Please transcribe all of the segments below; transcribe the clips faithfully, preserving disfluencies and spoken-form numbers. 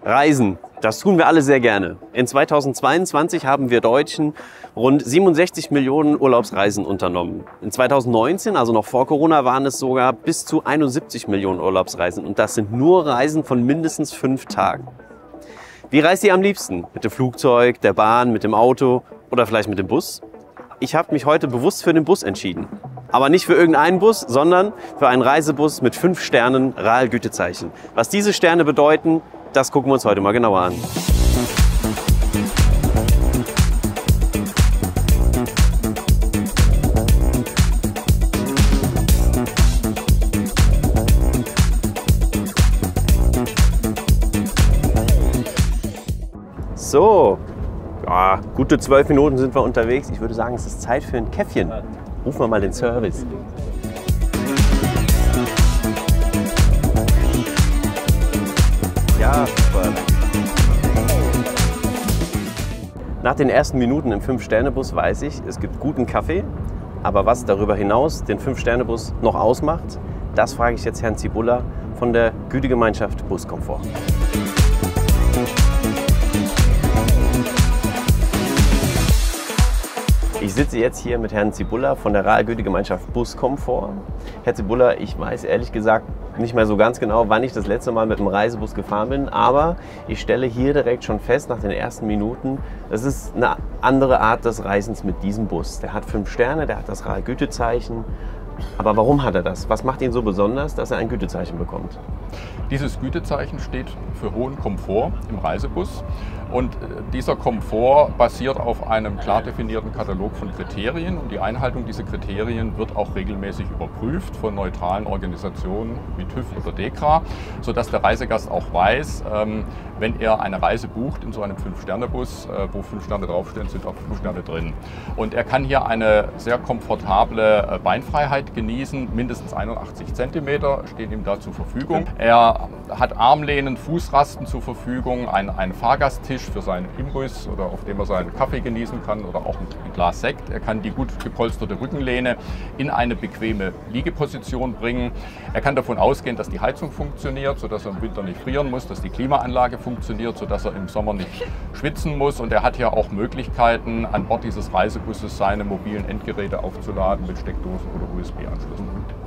Reisen, das tun wir alle sehr gerne. In zweitausendzweiundzwanzig haben wir Deutschen rund siebenundsechzig Millionen Urlaubsreisen unternommen. In zweitausendneunzehn, also noch vor Corona, waren es sogar bis zu einundsiebzig Millionen Urlaubsreisen. Und das sind nur Reisen von mindestens fünf Tagen. Wie reist ihr am liebsten? Mit dem Flugzeug, der Bahn, mit dem Auto oder vielleicht mit dem Bus? Ich habe mich heute bewusst für den Bus entschieden. Aber nicht für irgendeinen Bus, sondern für einen Reisebus mit fünf Sternen R A L-Gütezeichen. Was diese Sterne bedeuten, das gucken wir uns heute mal genauer an. So, ja, gute zwölf Minuten sind wir unterwegs. Ich würde sagen, es ist Zeit für ein Käffchen. Rufen wir mal den Service. Ja, super. Nach den ersten Minuten im fünf Sterne Bus weiß ich, es gibt guten Kaffee. Aber was darüber hinaus den fünf Sterne Bus noch ausmacht, das frage ich jetzt Herrn Zibulla von der Gütegemeinschaft Buskomfort. Ich sitze jetzt hier mit Herrn Zibulla von der R A L-Gütegemeinschaft Buskomfort. Herr Zibulla, ich weiß ehrlich gesagt nicht mehr so ganz genau, wann ich das letzte Mal mit einem Reisebus gefahren bin, aber ich stelle hier direkt schon fest, nach den ersten Minuten, das ist eine andere Art des Reisens mit diesem Bus. Der hat fünf Sterne, der hat das R A L-Gütezeichen. Aber warum hat er das? Was macht ihn so besonders, dass er ein Gütezeichen bekommt? Dieses Gütezeichen steht für hohen Komfort im Reisebus. Und dieser Komfort basiert auf einem klar definierten Katalog von Kriterien. Und die Einhaltung dieser Kriterien wird auch regelmäßig überprüft von neutralen Organisationen wie TÜV oder DEKRA, sodass der Reisegast auch weiß, wenn er eine Reise bucht in so einem fünf Sterne Bus, wo fünf Sterne draufstehen, sind auch fünf Sterne drin. Und er kann hier eine sehr komfortable Beinfreiheit genießen. Mindestens einundachtzig Zentimeter stehen ihm da zur Verfügung. Er hat Armlehnen, Fußrasten zur Verfügung, einen, einen Fahrgasttisch für seinen Imbiss oder auf dem er seinen Kaffee genießen kann oder auch ein Glas Sekt. Er kann die gut gepolsterte Rückenlehne in eine bequeme Liegeposition bringen. Er kann davon ausgehen, dass die Heizung funktioniert, sodass er im Winter nicht frieren muss, dass die Klimaanlage funktioniert, sodass er im Sommer nicht schwitzen muss. Und er hat ja auch Möglichkeiten, an Bord dieses Reisebusses seine mobilen Endgeräte aufzuladen mit Steckdosen oder U S B-Anschlüssen.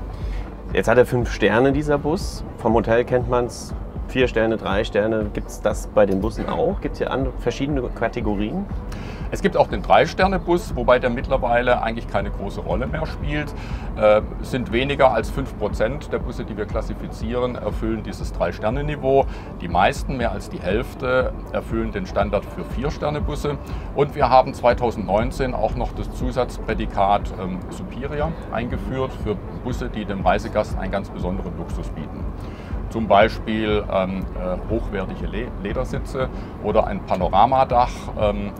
Jetzt hat er fünf Sterne, dieser Bus. Vom Hotel kennt man es. Vier Sterne, drei Sterne. Gibt es das bei den Bussen auch? Gibt es hier andere, verschiedene Kategorien? Es gibt auch den drei Sterne Bus, wobei der mittlerweile eigentlich keine große Rolle mehr spielt. Äh, sind weniger als fünf Prozent der Busse, die wir klassifizieren, erfüllen dieses drei Sterne Niveau. Die meisten, mehr als die Hälfte, erfüllen den Standard für vier Sterne Busse. Und wir haben zweitausendneunzehn auch noch das Zusatzprädikat ähm, Superior eingeführt für Busse, die dem Reisegast einen ganz besonderen Luxus bieten. Zum Beispiel ähm, äh, hochwertige Le Ledersitze oder ein Panoramadach, ähm,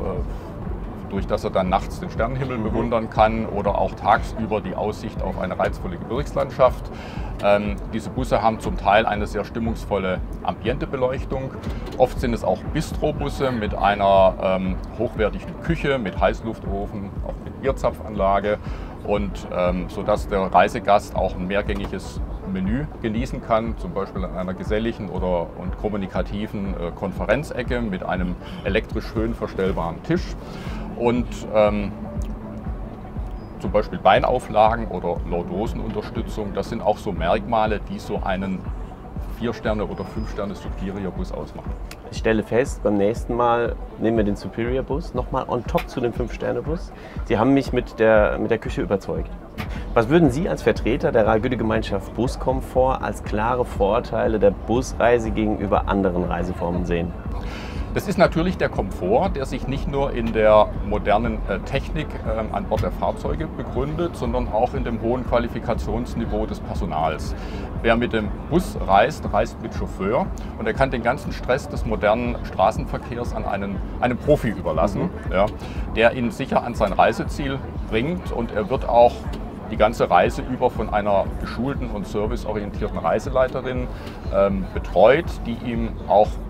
durch das er dann nachts den Sternenhimmel bewundern kann oder auch tagsüber die Aussicht auf eine reizvolle Gebirgslandschaft. Ähm, diese Busse haben zum Teil eine sehr stimmungsvolle Ambientebeleuchtung. Oft sind es auch Bistrobusse mit einer ähm, hochwertigen Küche, mit Heißluftofen, auch mit Bierzapfanlage und ähm, sodass der Reisegast auch ein mehrgängiges Menü genießen kann, zum Beispiel an einer geselligen oder und kommunikativen äh, Konferenzecke mit einem elektrisch höhenverstellbaren Tisch und ähm, zum Beispiel Beinauflagen oder Lordosenunterstützung. Das sind auch so Merkmale, die so einen vier Sterne oder fünf Sterne Superior Bus ausmachen. Ich stelle fest, beim nächsten Mal nehmen wir den Superior Bus nochmal on top zu dem fünf Sterne Bus. Sie haben mich mit der, mit der Küche überzeugt. Was würden Sie als Vertreter der R A L-Gütegemeinschaft Buskomfort als klare Vorteile der Busreise gegenüber anderen Reiseformen sehen? Das ist natürlich der Komfort, der sich nicht nur in der modernen äh, Technik äh, an Bord der Fahrzeuge begründet, sondern auch in dem hohen Qualifikationsniveau des Personals. Wer mit dem Bus reist, reist mit Chauffeur und er kann den ganzen Stress des modernen Straßenverkehrs an einen, einem Profi überlassen, mhm. ja, der ihn sicher an sein Reiseziel bringt und er wird auch die ganze Reise über von einer geschulten und serviceorientierten Reiseleiterin ähm, betreut, die ihm auch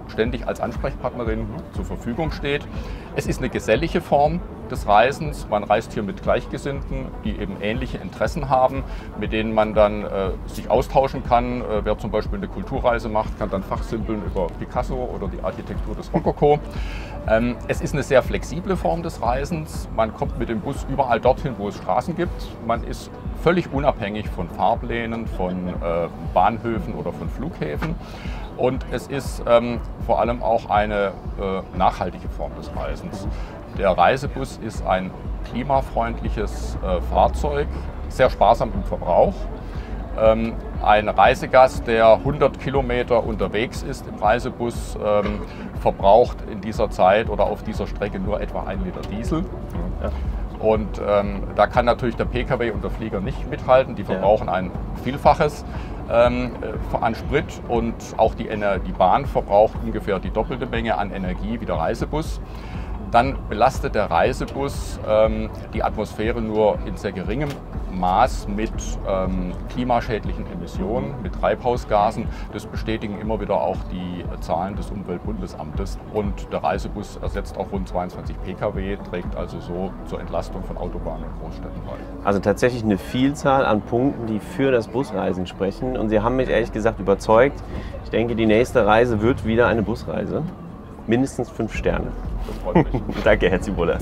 ständig als Ansprechpartnerin zur Verfügung steht. Es ist eine gesellige Form des Reisens. Man reist hier mit Gleichgesinnten, die eben ähnliche Interessen haben, mit denen man dann äh, sich austauschen kann. Äh, wer zum Beispiel eine Kulturreise macht, kann dann fachsimpeln über Picasso oder die Architektur des Rokoko. Ähm, es ist eine sehr flexible Form des Reisens. Man kommt mit dem Bus überall dorthin, wo es Straßen gibt. Man ist völlig unabhängig von Fahrplänen, von äh, Bahnhöfen oder von Flughäfen. Und es ist ähm, vor allem auch eine äh, nachhaltige Form des Reisens. Der Reisebus ist ein klimafreundliches äh, Fahrzeug, sehr sparsam im Verbrauch. Ähm, ein Reisegast, der hundert Kilometer unterwegs ist im Reisebus, ähm, verbraucht in dieser Zeit oder auf dieser Strecke nur etwa ein Liter Diesel. Ja. Und ähm, da kann natürlich der Pkw und der Flieger nicht mithalten. Die verbrauchen ein Vielfaches ähm, an Sprit, und auch die, die Bahn verbraucht ungefähr die doppelte Menge an Energie wie der Reisebus. Dann belastet der Reisebus ähm, die Atmosphäre nur in sehr geringem Maß mit ähm, klimaschädlichen Emissionen, mit Treibhausgasen. Das bestätigen immer wieder auch die Zahlen des Umweltbundesamtes. Und der Reisebus ersetzt auch rund zweiundzwanzig Pkw, trägt also so zur Entlastung von Autobahnen und Großstädten bei. Also tatsächlich eine Vielzahl an Punkten, die für das Busreisen sprechen. Und Sie haben mich ehrlich gesagt überzeugt. Ich denke, die nächste Reise wird wieder eine Busreise. Mindestens fünf Sterne. Das freut mich. Danke, Herr Zibulla.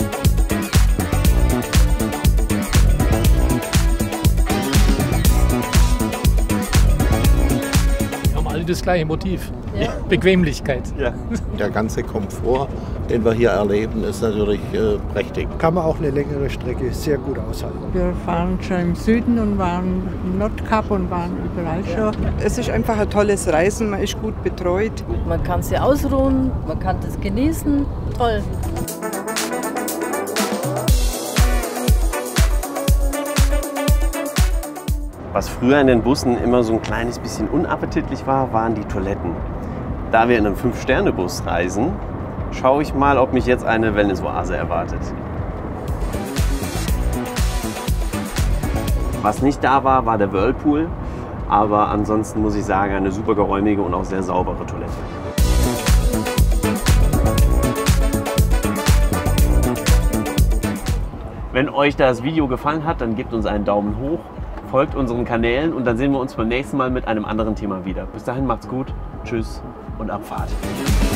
Wir haben alle das gleiche Motiv. Ja. Bequemlichkeit. Ja. Der ganze Komfort, den wir hier erleben, ist natürlich äh, prächtig. Kann man auch eine längere Strecke sehr gut aushalten. Wir fahren schon im Süden und waren im Nordkap und waren überall schon. Es ist einfach ein tolles Reisen, man ist gut betreut. Man kann sich ausruhen, man kann das genießen. Toll. Was früher in den Bussen immer so ein kleines bisschen unappetitlich war, waren die Toiletten. Da wir in einem Fünf-Sterne-Bus reisen, schaue ich mal, ob mich jetzt eine Wellness-Oase erwartet. Was nicht da war, war der Whirlpool, aber ansonsten muss ich sagen, eine super geräumige und auch sehr saubere Toilette. Wenn euch das Video gefallen hat, dann gebt uns einen Daumen hoch, folgt unseren Kanälen und dann sehen wir uns beim nächsten Mal mit einem anderen Thema wieder. Bis dahin macht's gut, tschüss und Abfahrt.